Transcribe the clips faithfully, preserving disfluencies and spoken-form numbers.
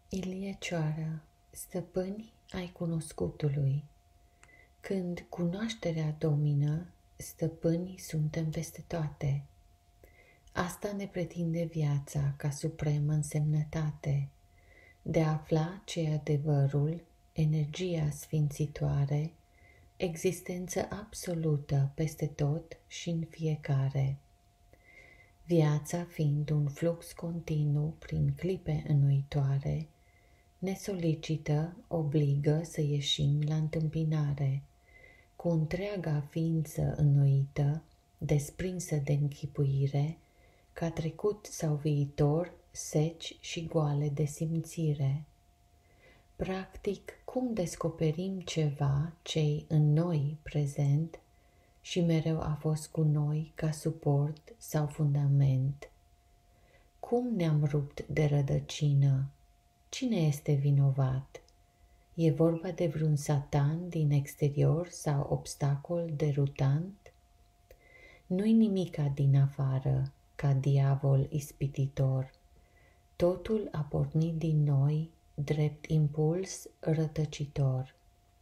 Ilie Cioară, stăpâni ai cunoscutului. Când cunoașterea domină, stăpâni suntem peste toate. Asta ne pretinde viața ca supremă însemnătate, de a afla ce adevărul, energia sfințitoare, existență absolută peste tot și în fiecare. Viața fiind un flux continuu prin clipe înnoitoare, ne solicită, obligă să ieșim la întâmpinare, cu întreaga ființă înnoită, desprinsă de închipuire, ca trecut sau viitor, seci și goale de simțire. Practic, cum descoperim ceva ce în noi prezent și mereu a fost cu noi ca suport sau fundament? Cum ne-am rupt de rădăcină? Cine este vinovat? E vorba de vreun satan din exterior sau obstacol derutant? Nu-i nimica din afară, ca diavol ispititor. Totul a pornit din noi, drept impuls rătăcitor.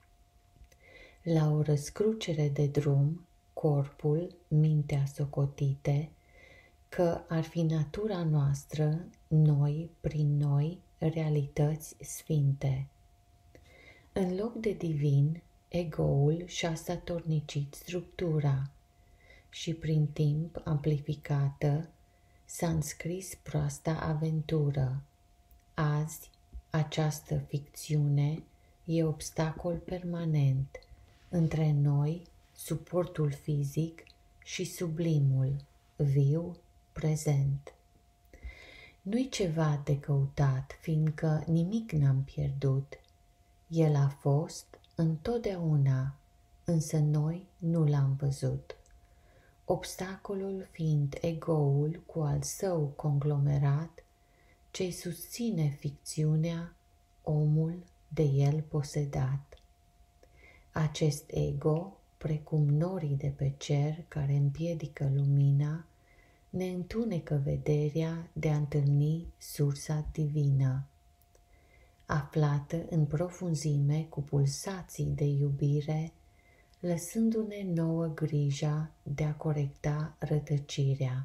La o răscrucere de drum, corpul, mintea socotite, că ar fi natura noastră, noi, prin noi, realități sfinte. În loc de divin, ego-ul și-a statornicit structura și prin timp amplificată s-a înscris proasta aventură. Azi, această ficțiune e obstacol permanent între noi, suportul fizic și sublimul, viu, prezent. Nu-i ceva de căutat, fiindcă nimic n-am pierdut. El a fost întotdeauna, însă noi nu l-am văzut. Obstacolul fiind ego-ul cu al său conglomerat, ce susține ficțiunea, omul de el posedat. Acest ego, precum norii de pe cer care împiedică lumina, ne întunecă vederea de a întâlni sursa divină, aflată în profunzime cu pulsații de iubire, lăsându-ne nouă grija de a corecta rătăcirea.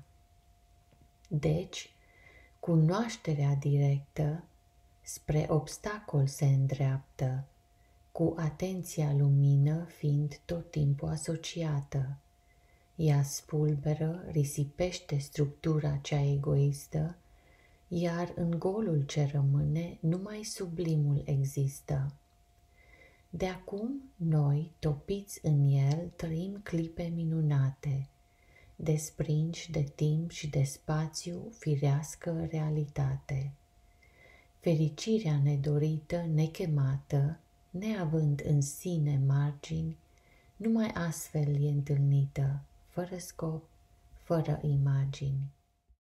Deci, cunoașterea directă spre obstacol se îndreaptă, cu atenția lumină fiind tot timpul asociată. Ea spulberă, risipește structura cea egoistă, iar în golul ce rămâne numai sublimul există. De acum noi, topiți în el, trăim clipe minunate, desprinși de timp și de spațiu firească realitate. Fericirea nedorită, nechemată, neavând în sine margini, numai astfel e întâlnită, fără scop, fără imagini.